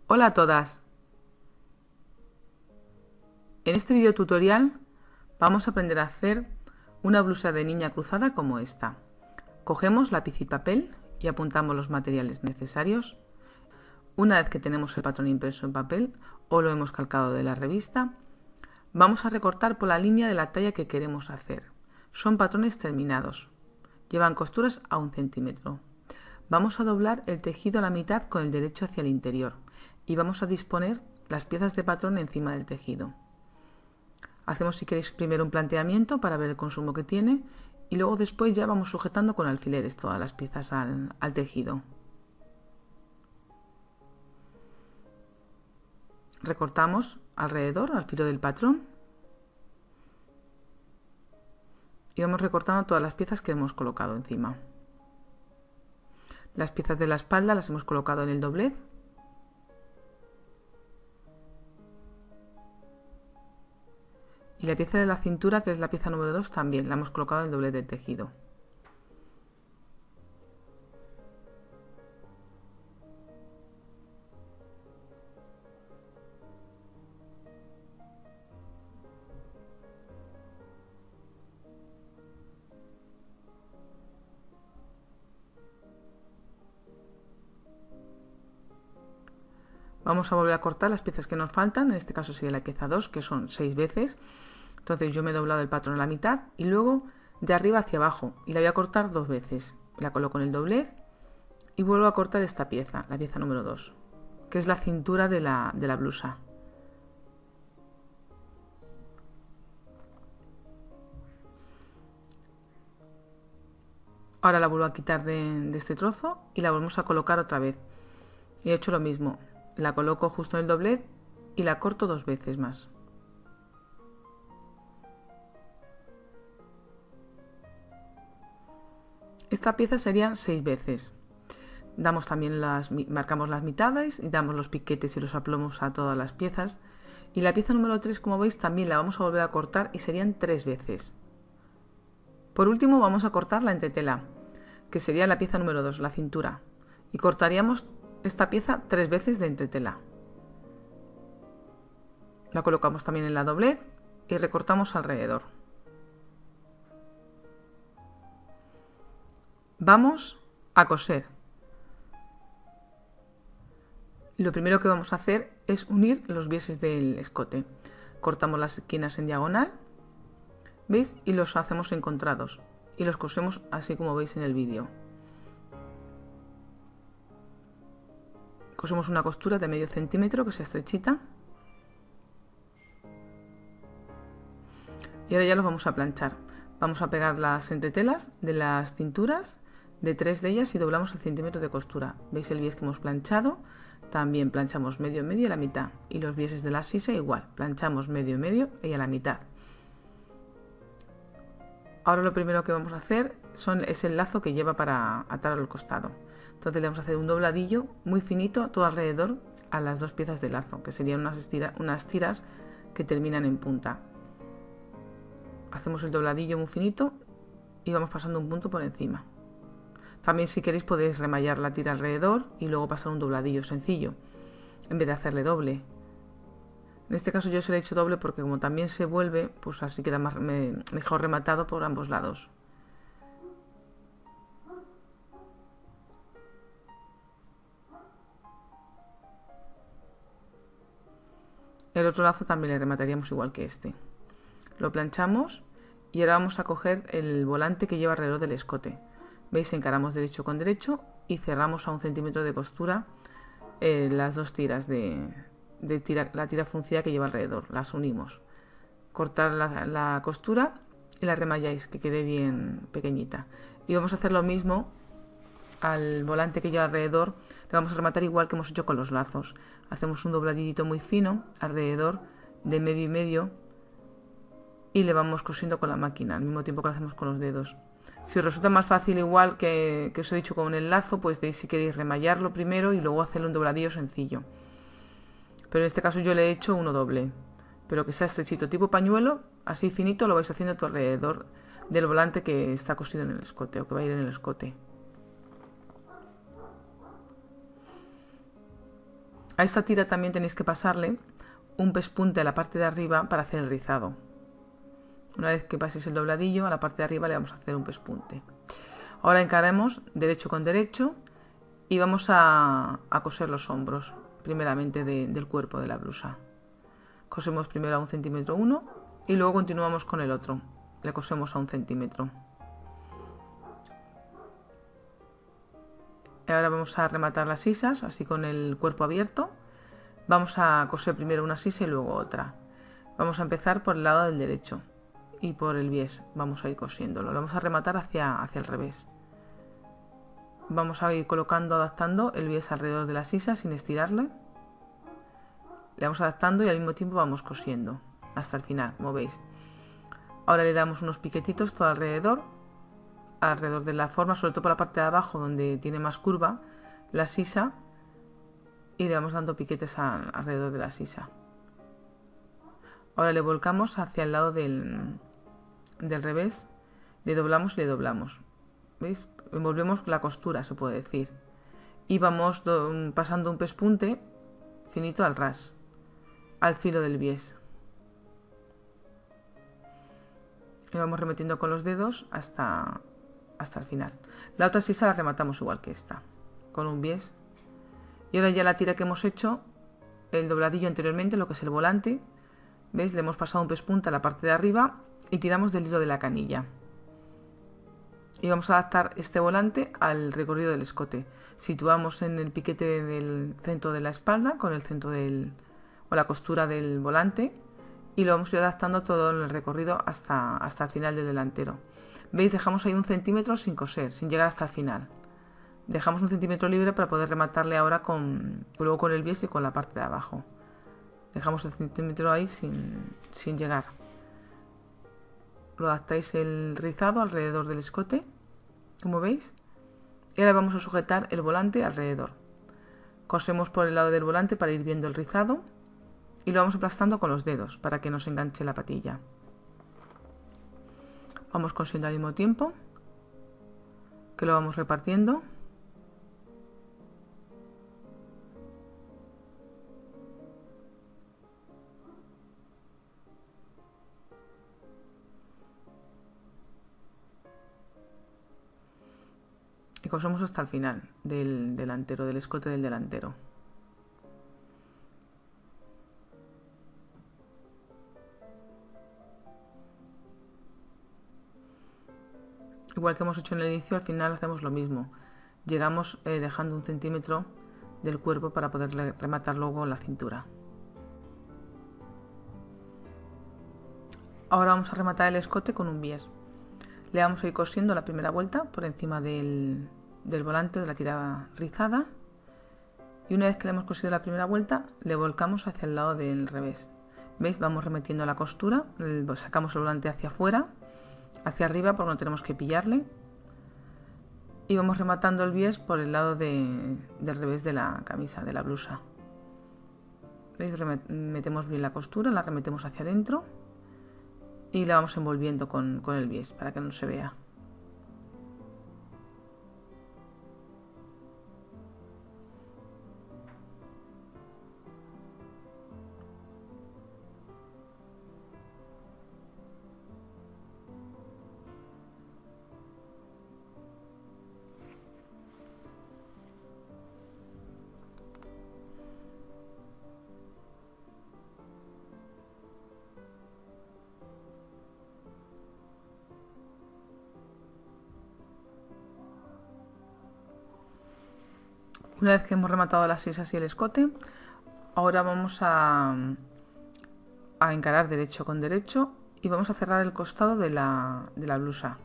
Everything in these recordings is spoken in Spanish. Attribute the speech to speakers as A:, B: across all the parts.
A: Hola a todas. En este video tutorial vamos a aprender a hacer una blusa de niña cruzada como esta. Cogemos lápiz y papel y apuntamos los materiales necesarios. Una vez que tenemos el patrón impreso en papel o lo hemos calcado de la revista, vamos a recortar por la línea de la talla que queremos hacer. Son patrones terminados. Llevan costuras a 1 centímetro. Vamos a doblar el tejido a la mitad con el derecho hacia el interior y vamos a disponer las piezas de patrón encima del tejido. Hacemos, si queréis, primero un planteamiento para ver el consumo que tiene y luego después ya vamos sujetando con alfileres todas las piezas al tejido. Recortamos alrededor, al filo del patrón, y vamos recortando todas las piezas que hemos colocado encima. Las piezas de la espalda las hemos colocado en el doblez. Y la pieza de la cintura, que es la pieza número 2, también la hemos colocado en el doblez del tejido. Vamos a volver a cortar las piezas que nos faltan, en este caso sería la pieza 2, que son 6 veces. Entonces yo me he doblado el patrón a la mitad y luego de arriba hacia abajo, y la voy a cortar 2 veces. La coloco en el doblez y vuelvo a cortar esta pieza, la pieza número 2, que es la cintura de la blusa. Ahora la vuelvo a quitar de este trozo y la volvemos a colocar otra vez. Y he hecho lo mismo. La coloco justo en el doblez y la corto 2 veces más. Esta pieza serían 6 veces. Damos también marcamos las mitades y damos los piquetes y los aplomos a todas las piezas. Y la pieza número 3, como veis, también la vamos a volver a cortar y serían 3 veces. Por último vamos a cortar la entretela, que sería la pieza número 2, la cintura. Y cortaríamos esta pieza 3 veces de entretela. La colocamos también en la doblez y recortamos alrededor. Vamos a coser. Lo primero que vamos a hacer es unir los bieses del escote. Cortamos las esquinas en diagonal, ¿veis? Y los hacemos encontrados y los cosemos así como veis en el vídeo. Cosemos una costura de medio centímetro que sea estrechita. Y ahora ya los vamos a planchar. Vamos a pegar las entretelas de las cinturas, de 3 de ellas, y doblamos el centímetro de costura. ¿Veis el bies que hemos planchado? También planchamos medio y a la mitad. Y los bieses de la sisa igual, planchamos medio y a la mitad. Ahora lo primero que vamos a hacer es el lazo que lleva para atar al costado. Entonces le vamos a hacer un dobladillo muy finito todo alrededor a las 2 piezas de lazo, que serían unas tiras que terminan en punta. Hacemos el dobladillo muy finito y vamos pasando un punto por encima. También, si queréis, podéis remallar la tira alrededor y luego pasar un dobladillo sencillo, en vez de hacerle doble. En este caso yo se lo he hecho doble porque como también se vuelve, pues así queda mejor rematado por ambos lados. El otro lazo también le remataríamos igual que este. Lo planchamos y ahora vamos a coger el volante que lleva alrededor del escote. ¿Veis? Encaramos derecho con derecho y cerramos a 1 centímetro de costura las 2 tiras la tira fruncida que lleva alrededor. Las unimos. Cortar la costura y la remalláis, que quede bien pequeñita. Y vamos a hacer lo mismo al volante que lleva alrededor. Le vamos a rematar igual que hemos hecho con los lazos. Hacemos un dobladito muy fino alrededor de medio y medio y le vamos cosiendo con la máquina al mismo tiempo que lo hacemos con los dedos. Si os resulta más fácil, igual que os he dicho con el lazo, pues si queréis remallarlo primero y luego hacerle un dobladillo sencillo. Pero en este caso yo le he hecho uno doble, pero que sea estrechito, tipo pañuelo, así finito, lo vais haciendo a tu alrededor del volante que está cosido en el escote o que va a ir en el escote. A esta tira también tenéis que pasarle un pespunte a la parte de arriba para hacer el rizado. Una vez que paséis el dobladillo, a la parte de arriba le vamos a hacer un pespunte. Ahora encaramos derecho con derecho y vamos a coser los hombros, primeramente del cuerpo de la blusa. Cosemos primero a 1 centímetro uno y luego continuamos con el otro. Le cosemos a 1 centímetro. Y ahora vamos a rematar las sisas, así con el cuerpo abierto. Vamos a coser primero una sisa y luego otra. Vamos a empezar por el lado del derecho y por el bies vamos a ir cosiéndolo. Lo vamos a rematar hacia el revés. Vamos a ir colocando, adaptando el bies alrededor de la sisa sin estirarle. Le vamos adaptando y al mismo tiempo vamos cosiendo hasta el final, como veis. Ahora le damos unos piquetitos todo alrededor de la forma, sobre todo por la parte de abajo donde tiene más curva la sisa, y le vamos dando piquetes alrededor de la sisa. Ahora le volcamos hacia el lado del revés, le doblamos y le doblamos. ¿Veis? Envolvemos la costura, se puede decir. Y vamos pasando un pespunte finito al ras, al filo del bies. Y vamos remetiendo con los dedos hasta el final. La otra sisa la rematamos igual que esta, con un bies. Y ahora ya la tira que hemos hecho, el dobladillo anteriormente, lo que es el volante, ¿veis? Le hemos pasado un pespunte a la parte de arriba y tiramos del hilo de la canilla. Y vamos a adaptar este volante al recorrido del escote. Situamos en el piquete del centro de la espalda con el centro o la costura del volante y lo vamos a ir adaptando todo en el recorrido hasta el final del delantero. ¿Veis? Dejamos ahí 1 centímetro sin coser, sin llegar hasta el final. Dejamos 1 centímetro libre para poder rematarle ahora luego con el bies y con la parte de abajo. Dejamos el centímetro ahí sin llegar. Lo adaptáis el rizado alrededor del escote, como veis. Y ahora vamos a sujetar el volante alrededor. Cosemos por el lado del volante para ir viendo el rizado y lo vamos aplastando con los dedos para que no se enganche la patilla. Vamos cosiendo al mismo tiempo, que lo vamos repartiendo. Y cosemos hasta el final del delantero, del escote del delantero. Igual que hemos hecho en el inicio, al final hacemos lo mismo. Llegamos dejando 1 centímetro del cuerpo para poder rematar luego la cintura. Ahora vamos a rematar el escote con un bies. Le vamos a ir cosiendo la primera vuelta por encima del volante de la tira rizada, y una vez que le hemos cosido la primera vuelta le volcamos hacia el lado del revés. ¿Veis? Vamos remetiendo la costura, sacamos el volante hacia afuera, hacia arriba porque no tenemos que pillarle, y vamos rematando el bies por el lado del revés de la camisa, de la blusa. ¿Veis? Metemos bien la costura, la remetemos hacia adentro y la vamos envolviendo con el bies para que no se vea. Una vez que hemos rematado las sisas y el escote, ahora vamos a encarar derecho con derecho y vamos a cerrar el costado de la blusa.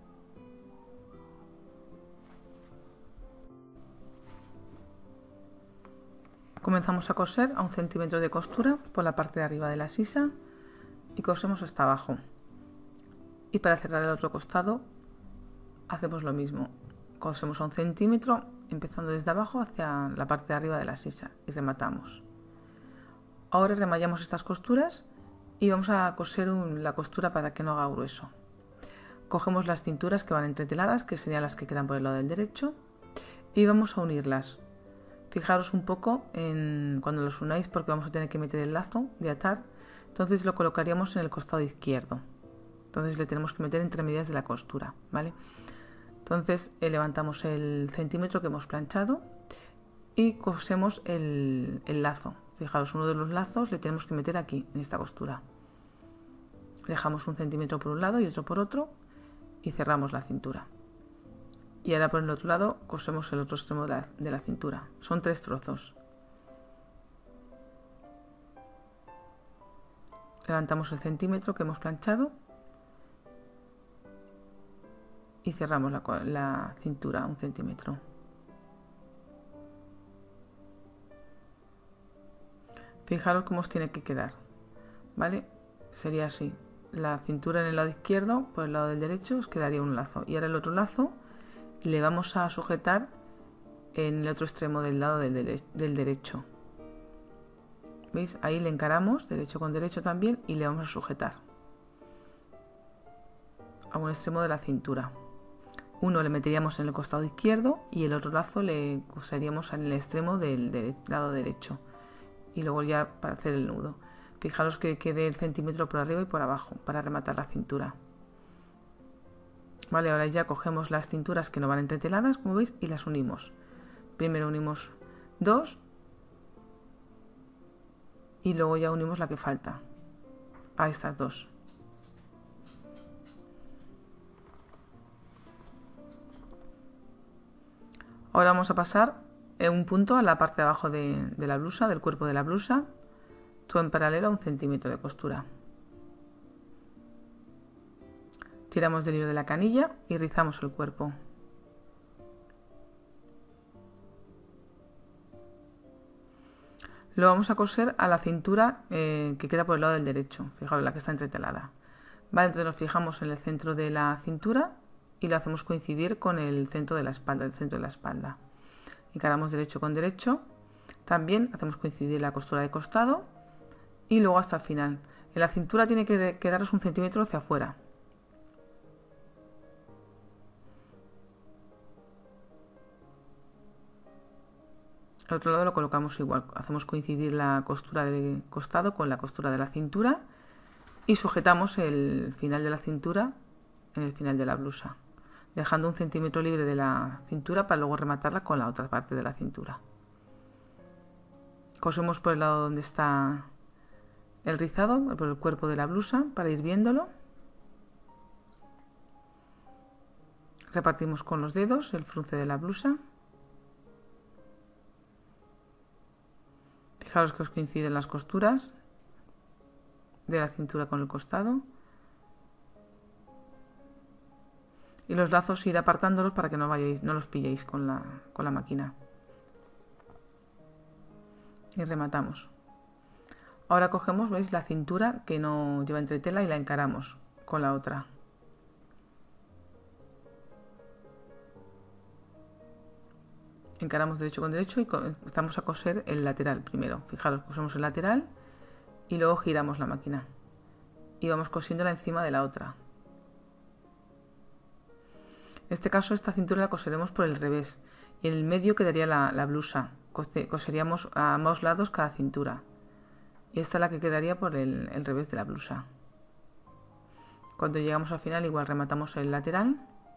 A: Comenzamos a coser a 1 centímetro de costura por la parte de arriba de la sisa y cosemos hasta abajo. Y para cerrar el otro costado hacemos lo mismo. Cosemos a 1 centímetro, empezando desde abajo hacia la parte de arriba de la sisa y rematamos. Ahora remallamos estas costuras y vamos a coser la costura para que no haga grueso. Cogemos las cinturas que van entreteladas, que serían las que quedan por el lado del derecho, y vamos a unirlas. Fijaros un poco en cuando los unáis, porque vamos a tener que meter el lazo de atar. Entonces lo colocaríamos en el costado izquierdo. Entonces le tenemos que meter entre medias de la costura, ¿vale? Entonces levantamos el centímetro que hemos planchado y cosemos el lazo. Fijaros, uno de los lazos le tenemos que meter aquí, en esta costura. Dejamos un centímetro por un lado y otro por otro y cerramos la cintura. Y ahora por el otro lado cosemos el otro extremo de la cintura. Son 3 trozos. Levantamos el centímetro que hemos planchado y cerramos la cintura 1 centímetro. Fijaros cómo os tiene que quedar, ¿vale? Sería así. La cintura en el lado izquierdo, por el lado del derecho os quedaría un lazo. Y ahora el otro lazo le vamos a sujetar en el otro extremo del lado del derecho. ¿Veis? Ahí le encaramos, derecho con derecho también, y le vamos a sujetar a un extremo de la cintura. Uno le meteríamos en el costado izquierdo y el otro lazo le coseríamos en el extremo del lado derecho. Y luego ya para hacer el nudo. Fijaros que quede el centímetro por arriba y por abajo para rematar la cintura. Vale, ahora ya cogemos las cinturas que no van entreteladas, como veis, y las unimos. Primero unimos 2 y luego ya unimos la que falta a estas 2. Ahora vamos a pasar un punto a la parte de abajo de la blusa, del cuerpo de la blusa, todo en paralelo a 1 centímetro de costura. Tiramos del hilo de la canilla y rizamos el cuerpo. Lo vamos a coser a la cintura que queda por el lado del derecho, fijaros, la que está entretelada. Vale, entonces nos fijamos en el centro de la cintura y lo hacemos coincidir con el centro de la espalda, Encaramos derecho con derecho, también hacemos coincidir la costura de costado y luego hasta el final. En la cintura tiene que quedaros 1 centímetro hacia afuera. Al otro lado lo colocamos igual, hacemos coincidir la costura de costado con la costura de la cintura y sujetamos el final de la cintura en el final de la blusa, dejando 1 centímetro libre de la cintura para luego rematarla con la otra parte de la cintura. Cosemos por el lado donde está el rizado, por el cuerpo de la blusa, para ir viéndolo. Repartimos con los dedos el frunce de la blusa. Fijaros que os coinciden las costuras de la cintura con el costado. Y los lazos ir apartándolos para que no los pilléis con la máquina. Y rematamos. Ahora cogemos, veis, la cintura que no lleva entretela y la encaramos con la otra. Encaramos derecho con derecho y empezamos a coser el lateral primero. Fijaros, cosemos el lateral y luego giramos la máquina. Y vamos cosiéndola encima de la otra. En este caso esta cintura la coseremos por el revés y en el medio quedaría la blusa. Coseríamos a ambos lados cada cintura. Y esta es la que quedaría por el revés de la blusa. Cuando llegamos al final igual rematamos el lateral.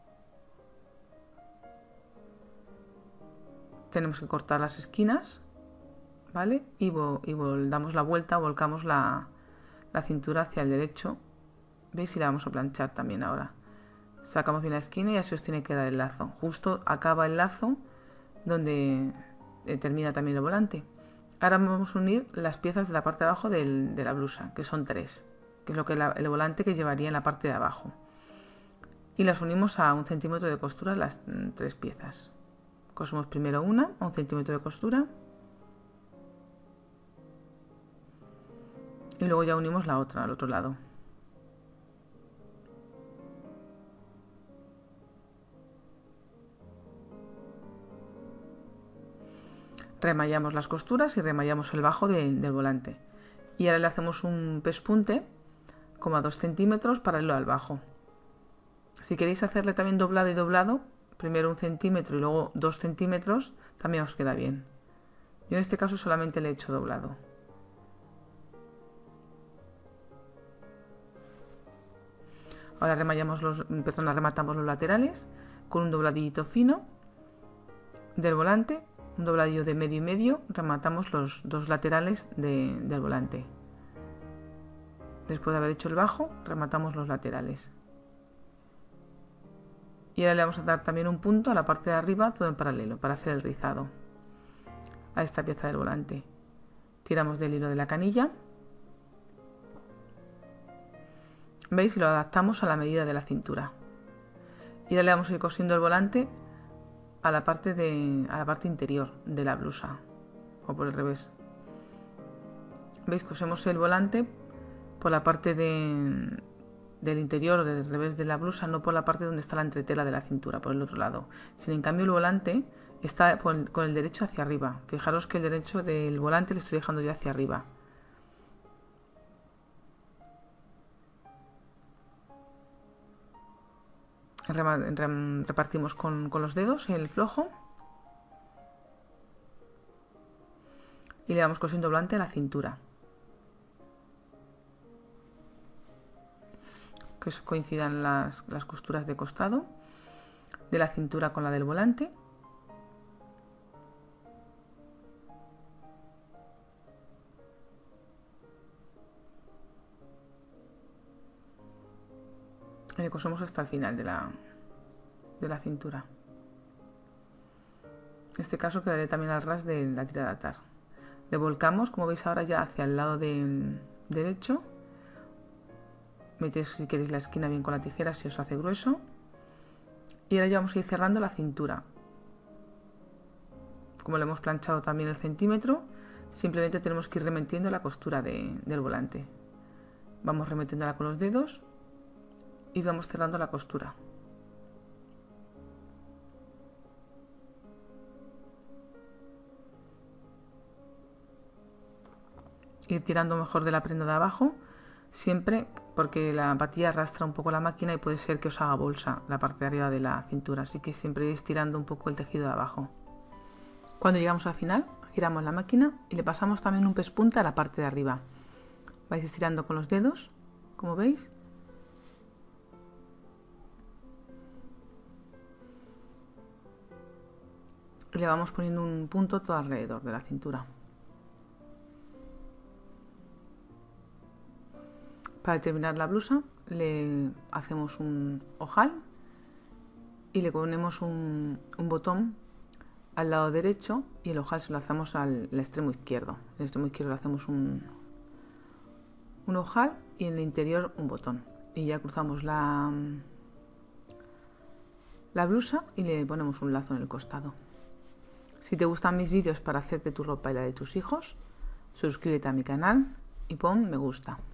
A: Tenemos que cortar las esquinas, ¿vale? Y damos la vuelta, volcamos la cintura hacia el derecho. ¿Veis? Y la vamos a planchar también ahora. Sacamos bien la esquina y así os tiene que dar el lazo. Justo acaba el lazo donde termina también el volante. Ahora vamos a unir las piezas de la parte de abajo de la blusa, que son 3, que es lo que el volante que llevaría en la parte de abajo. Y las unimos a 1 centímetro de costura las 3 piezas. Cosemos primero una a 1 centímetro de costura. Y luego ya unimos la otra al otro lado. Remallamos las costuras y remallamos el bajo del volante. Y ahora le hacemos un pespunte como a 2 centímetros paralelo al bajo. Si queréis hacerle también doblado y doblado, primero 1 centímetro y luego 2 centímetros, también os queda bien. Yo en este caso solamente le he hecho doblado. Ahora rematamos los laterales con un dobladillito fino del volante, un dobladillo de medio y medio, rematamos los dos laterales del volante. Después de haber hecho el bajo, rematamos los laterales. Y ahora le vamos a dar también un punto a la parte de arriba, todo en paralelo, para hacer el rizado a esta pieza del volante. Tiramos del hilo de la canilla. ¿Veis? Y lo adaptamos a la medida de la cintura. Y ahora le vamos a ir cosiendo el volante a la parte interior de la blusa, o por el revés. ¿Veis? Cosemos el volante por la parte del interior, del revés de la blusa, no por la parte donde está la entretela de la cintura, por el otro lado. Si en cambio el volante está con el derecho hacia arriba. Fijaros que el derecho del volante le estoy dejando yo hacia arriba. Repartimos con los dedos el flojo y le vamos cosiendo el volante a la cintura, que coincidan las costuras de costado de la cintura con la del volante. Y le cosemos hasta el final de la cintura. En este caso quedaré también al ras de la tira de atar. Le volcamos, como veis ahora, ya hacia el lado del derecho. Metéis si queréis la esquina bien con la tijera si os hace grueso. Y ahora ya vamos a ir cerrando la cintura. Como le hemos planchado también el centímetro, simplemente tenemos que ir remetiendo la costura del volante. Vamos remetiéndola con los dedos y vamos cerrando la costura. Ir tirando mejor de la prenda de abajo, siempre porque la patilla arrastra un poco la máquina y puede ser que os haga bolsa la parte de arriba de la cintura, así que siempre iréis tirando un poco el tejido de abajo. Cuando llegamos al final, giramos la máquina y le pasamos también un pespunta a la parte de arriba. Vais estirando con los dedos, como veis. Y le vamos poniendo un punto todo alrededor de la cintura. Para terminar la blusa le hacemos un ojal y le ponemos un botón al lado derecho y el ojal se lo hacemos al extremo izquierdo. En el extremo izquierdo le hacemos un ojal y en el interior un botón. Y ya cruzamos la blusa y le ponemos un lazo en el costado. Si te gustan mis vídeos para hacerte tu ropa y la de tus hijos, suscríbete a mi canal y pon me gusta.